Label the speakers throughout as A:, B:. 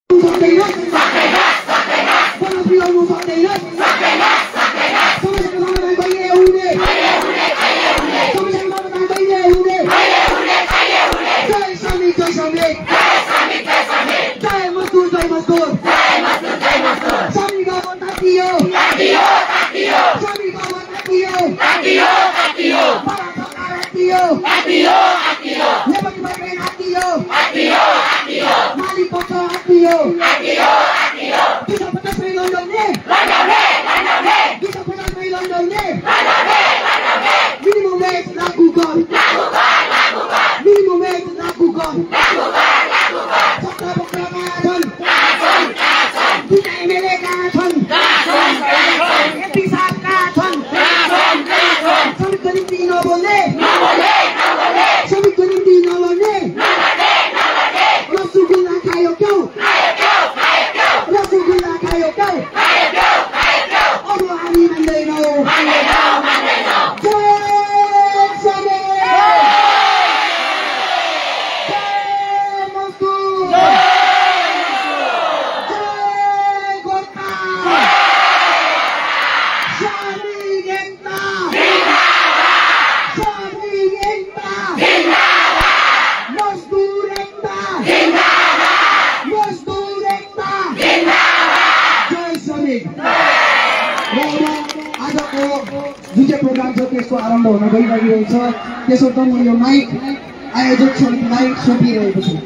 A: त्यसर्थ म यो माइक आयोजक समितिलाई सुम्पिरहेको छु।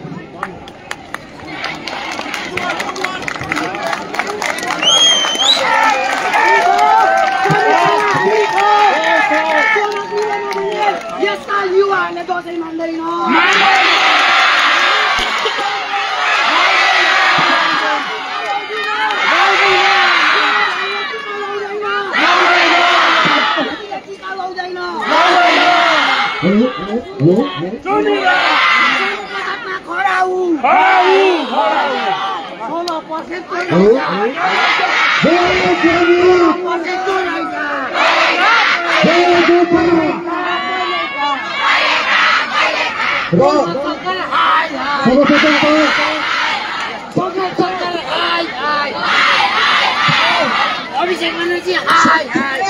B: यसका युवाहरूले दसैँ मान्दैन। अभिषेक बनर्जी हाय हाय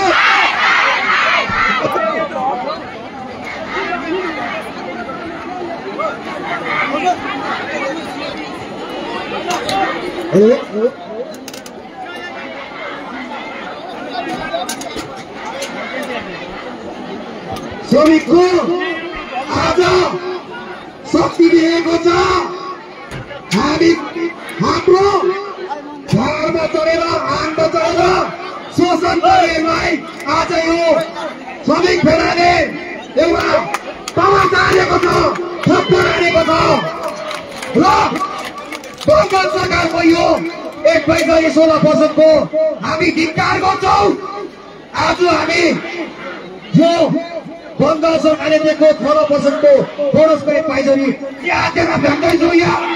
A: श्रमिकको आज शक्ति दिएको छ। हामी हाम्रो घरमा चढेर आँगमा चढेर शोषण गरेलाई आज यो श्रमिक फेलाले एउटा तमास हालेको छ, थप्पड हालेको छ र बङ्गाल सरकारको यो 1 पैसा 16% हामी धिक्कार गर्छौँ। आज हामी यो बङ्गाल सरकारले दिएको 16% बोनस पनि पाइजनी यहाँ देख्न भ्याउँदैछौँ। यहाँ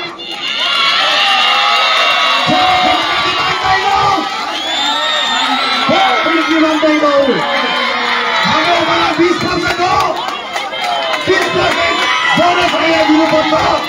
A: हाम्रोमा 20% हो, 20% बोनस आएर दिनुपर्छ।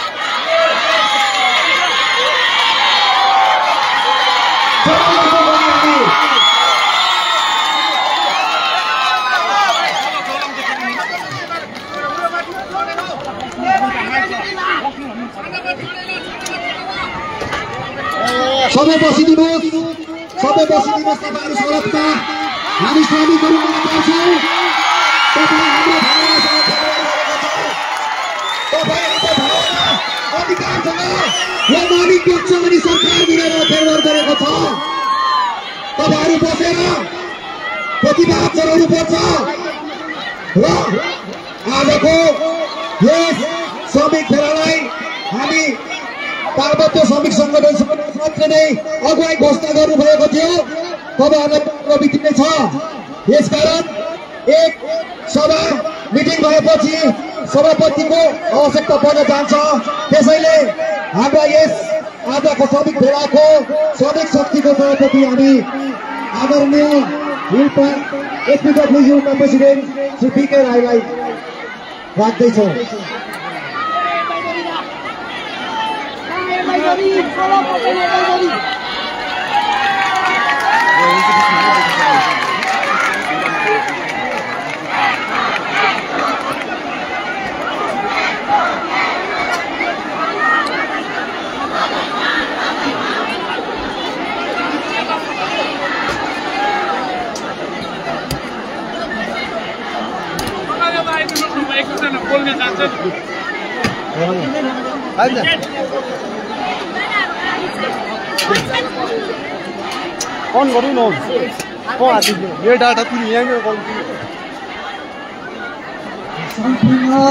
A: सबै बसिदिनुहोस्, सबै बसिदिनुहोस्। तपाईँहरू सडकमा हामी श्रमिकहरू पाउँछौँ। तपाईँ अधिकारसँग यो मालिक पक्ष अनि सरकार मिलेर फेरबदल गरेको छ। तपाईँहरू बसेर प्रतिवाद चलाउनु पर्छ र आजको यस श्रमिक फेलालाई हामी पार्वत्य श्रमिक संगठन नै अगुवाई घोषणा गर्नुभएको थियो। तपाईँहरूलाई बितिनै छ। यसकारण एक सभा मिटिङ भएपछि सभापतिको आवश्यकता पर्न जान्छ। त्यसैले हाम्रा यस आजको श्रमिक भेलाको श्रमिक शक्तिको सभापति हामी आदरणीय एसपीडब्ल्यूका प्रेसिडेन्ट श्री पीके राईलाई राख्दैछौँ।
C: कौन करूँ न कौन आती है ये डाटा तू नहीं है कौन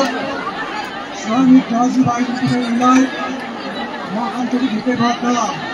A: स्वामी दाजुभाइ उनीहरूलाई म आन्तरिक हृदयबाट